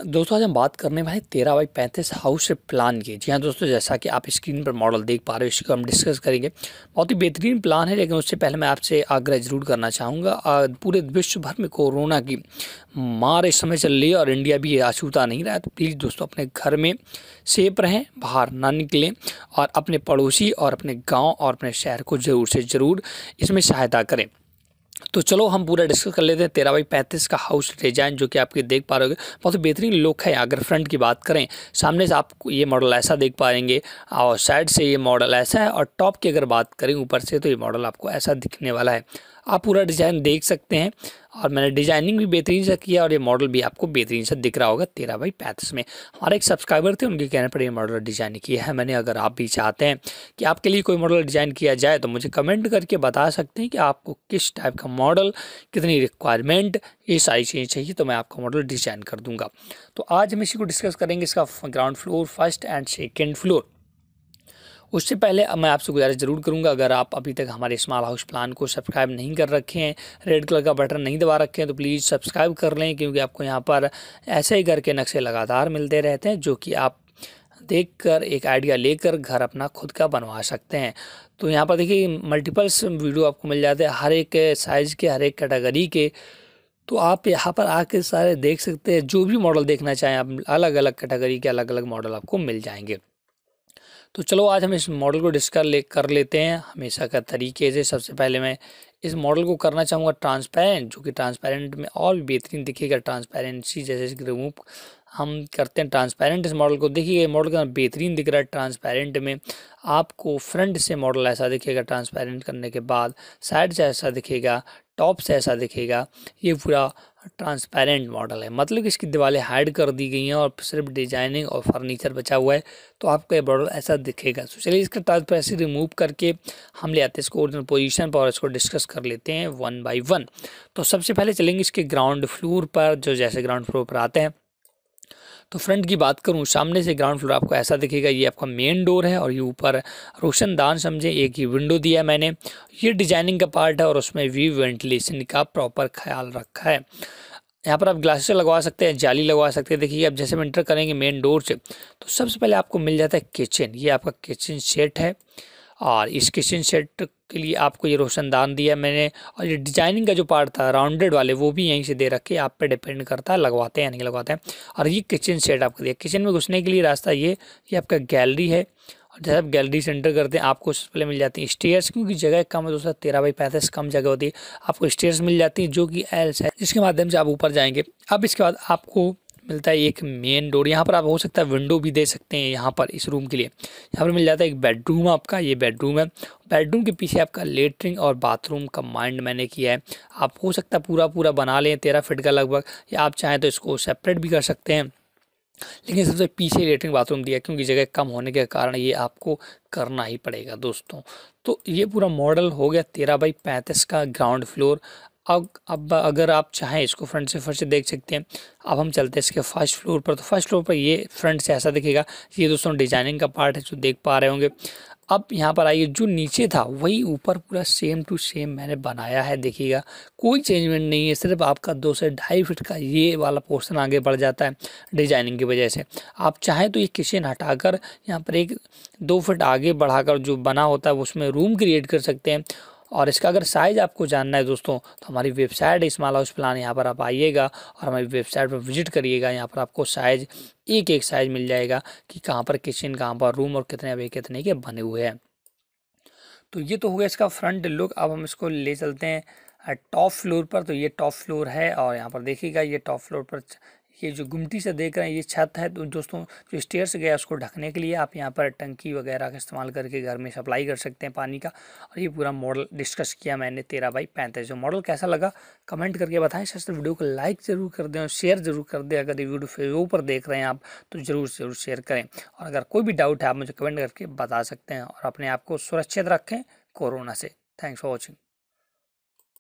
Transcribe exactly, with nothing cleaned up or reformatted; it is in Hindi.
दोस्तों आज हम बात करने वाले तेरह बाई पैंतीस हाउस प्लान की। जी हाँ दोस्तों, जैसा कि आप स्क्रीन पर मॉडल देख पा रहे हो, इसको हम डिस्कस करेंगे। बहुत ही बेहतरीन प्लान है, लेकिन उससे पहले मैं आपसे आग्रह जरूर करना चाहूँगा। पूरे विश्व भर में कोरोना की मार इस समय चल रही है और इंडिया भी अछूता नहीं रहा है। तो प्लीज़ दोस्तों अपने घर में सेफ रहें, बाहर ना निकलें और अपने पड़ोसी और अपने गाँव और अपने शहर को ज़रूर से ज़रूर इसमें सहायता करें। तो चलो हम पूरा डिस्कस कर लेते हैं। तेरह बाई पैंतीस का हाउस डिजाइन जो कि आपके देख पा रहे हो, बहुत बेहतरीन लुक है। अगर फ्रंट की बात करें, सामने से आप ये मॉडल ऐसा देख पाएंगे और साइड से ये मॉडल ऐसा है, और टॉप की अगर बात करें ऊपर से, तो ये मॉडल आपको ऐसा दिखने वाला है। आप पूरा डिज़ाइन देख सकते हैं और मैंने डिजाइनिंग भी बेहतरीन से किया और ये मॉडल भी आपको बेहतरीन से दिख रहा होगा तेरह बाई पैंतीस में। हमारे एक सब्सक्राइबर थे, उनके कहने पर ये मॉडल डिजाइन किया है मैंने। अगर आप भी चाहते हैं कि आपके लिए कोई मॉडल डिजाइन किया जाए तो मुझे कमेंट करके बता सकते हैं कि आपको किस टाइप का मॉडल, कितनी रिक्वायरमेंट, ये सारी चीज़ें चाहिए, तो मैं आपका मॉडल डिजाइन कर दूंगा। तो आज हम इसी को डिस्कस करेंगे, इसका ground floor, first and second floor. उससे पहले मैं आपसे गुजारिश ज़रूर करूंगा, अगर आप अभी तक हमारे स्मॉल हाउस प्लान को सब्सक्राइब नहीं कर रखे हैं, रेड कलर का बटन नहीं दबा रखे हैं, तो प्लीज़ सब्सक्राइब कर लें, क्योंकि आपको यहाँ पर ऐसे ही घर के नक्शे लगातार मिलते रहते हैं जो कि आप देखकर एक आइडिया लेकर घर अपना खुद का बनवा सकते हैं। तो यहाँ पर देखिए मल्टीपल्स वीडियो आपको मिल जाते हैं, हर एक साइज़ के, हर एक कैटेगरी के। तो आप यहाँ पर आके सारे देख सकते हैं, जो भी मॉडल देखना चाहें आप, अलग अलग कैटेगरी के अलग अलग मॉडल आपको मिल जाएंगे। तो चलो आज हम इस मॉडल को डिस्कस ले कर लेते हैं हमेशा का तरीके से। सबसे पहले मैं इस मॉडल को करना चाहूँगा ट्रांसपेरेंट, जो कि ट्रांसपेरेंट में और भी बेहतरीन दिखेगा। ट्रांसपेरेंसी जैसे रिमूव हम करते हैं ट्रांसपेरेंट इस मॉडल को, देखिए मॉडल का बेहतरीन दिख रहा है। ट्रांसपेरेंट में आपको फ्रंट से मॉडल ऐसा दिखेगा, ट्रांसपेरेंट करने के बाद साइड से ऐसा दिखेगा, टॉप से ऐसा दिखेगा। ये पूरा ट्रांसपेरेंट मॉडल है, मतलब इसकी दीवारें हाइड कर दी गई हैं और सिर्फ डिजाइनिंग और फर्नीचर बचा हुआ है, तो आपका ये मॉडल ऐसा दिखेगा। तो चलिए इसका ट्रांसपेरेंसी रिमूव करके हम ले आते हैं इसको ओरिजिनल पोजीशन पर और इसको डिस्कस कर लेते हैं वन बाय वन। तो सबसे पहले चलेंगे इसके ग्राउंड फ्लोर पर। जो जैसे ग्राउंड फ्लोर पर आते हैं, तो फ्रंट की बात करूं, सामने से ग्राउंड फ्लोर आपको ऐसा दिखेगा। ये आपका मेन डोर है और ये ऊपर रोशनदान समझे एक ही विंडो दिया है मैंने। ये डिजाइनिंग का पार्ट है और उसमें भी वेंटिलेशन का प्रॉपर ख्याल रखा है। यहाँ पर आप ग्लासेस लगवा सकते हैं, जाली लगवा सकते हैं। देखिए अब जैसे हम एंटर करेंगे मेन डोर से, तो सबसे पहले आपको मिल जाता है किचन। ये आपका किचन सेट है और इस किचन सेट के लिए आपको ये रोशनदान दिया मैंने। और ये डिजाइनिंग का जो पार्ट था राउंडेड वाले, वो भी यहीं से दे रखे, आप पे डिपेंड करता है लगवाते हैं या नहीं लगवाते हैं। और ये किचन सेट आपको दिया। किचन में घुसने के लिए रास्ता ये ये आपका गैलरी है, और जब आप गैलरी से एंटर करते हैं आपको सबसे पहले मिल जाती है स्टेयर्स, क्योंकि जगह कम है दोस्तों, तेरह बाई पैंतीस कम जगह होती है। आपको स्टेयर्स मिल जाती हैं जो कि एल है, जिसके माध्यम से आप ऊपर जाएंगे। अब इसके बाद आपको मिलता है एक मेन डोर। यहाँ पर आप हो सकता है विंडो भी दे सकते हैं। यहाँ पर इस रूम के लिए यहाँ पर मिल जाता है एक बेडरूम आपका, ये बेडरूम है। बेडरूम के पीछे आपका लेटरिन और बाथरूम कंबाइंड मैंने किया है। आप हो सकता है पूरा पूरा बना लें तेरह फीट का लगभग, या आप चाहें तो इसको सेपरेट भी कर सकते हैं, लेकिन सबसे पीछे लेटरिन बाथरूम दिया क्योंकि जगह कम होने के कारण ये आपको करना ही पड़ेगा दोस्तों। तो ये पूरा मॉडल हो गया तेरह बाई पैंतीस का ग्राउंड फ्लोर। अब अब अगर आप चाहें इसको फ्रंट से फर्स्ट से देख सकते हैं। अब हम चलते हैं इसके फर्स्ट फ्लोर पर। तो फर्स्ट फ्लोर पर ये फ्रंट से ऐसा दिखेगा। ये दोस्तों डिजाइनिंग का पार्ट है जो देख पा रहे होंगे। अब यहाँ पर आइए, जो नीचे था वही ऊपर पूरा सेम टू सेम मैंने बनाया है। देखिएगा कोई चेंजमेंट नहीं है, सिर्फ आपका दो से ढाई फीट का ये वाला पोर्शन आगे बढ़ जाता है डिजाइनिंग की वजह से। आप चाहें तो ये किचन हटाकर यहाँ पर एक दो फीट आगे बढ़ाकर जो बना होता है उसमें रूम क्रिएट कर सकते हैं। और इसका अगर साइज़ आपको जानना है दोस्तों, तो हमारी वेबसाइट स्मॉल हाउस प्लान, यहाँ पर आप आइएगा और हमारी वेबसाइट पर विजिट करिएगा। यहाँ पर आपको साइज़ एक एक साइज़ मिल जाएगा कि कहाँ पर किचन, कहाँ पर रूम और कितने बाई कितने के बने हुए हैं। तो ये तो हो गया इसका फ्रंट लुक। अब हम इसको ले चलते हैं टॉप फ्लोर पर। तो ये टॉप फ्लोर है और यहाँ पर देखिएगा ये टॉप फ्लोर पर ये जो गुमटी से देख रहे हैं ये छत है। तो दोस्तों जो स्टेयर्स गया उसको ढकने के लिए आप यहाँ पर टंकी वगैरह का इस्तेमाल करके घर में सप्लाई कर सकते हैं पानी का। और ये पूरा मॉडल डिस्कस किया मैंने तेरह बाई पैंतीस। जो मॉडल कैसा लगा कमेंट करके बताएं। साथ वीडियो को लाइक ज़रूर कर दें और शेयर ज़रूर कर दें। अगर ये वीडियो फेसबुक पर देख रहे हैं आप तो ज़रूर ज़रूर शेयर करें। और अगर कोई भी डाउट है आप मुझे कमेंट करके बता सकते हैं। और अपने आप को सुरक्षित रखें कोरोना से। Thanks for watching.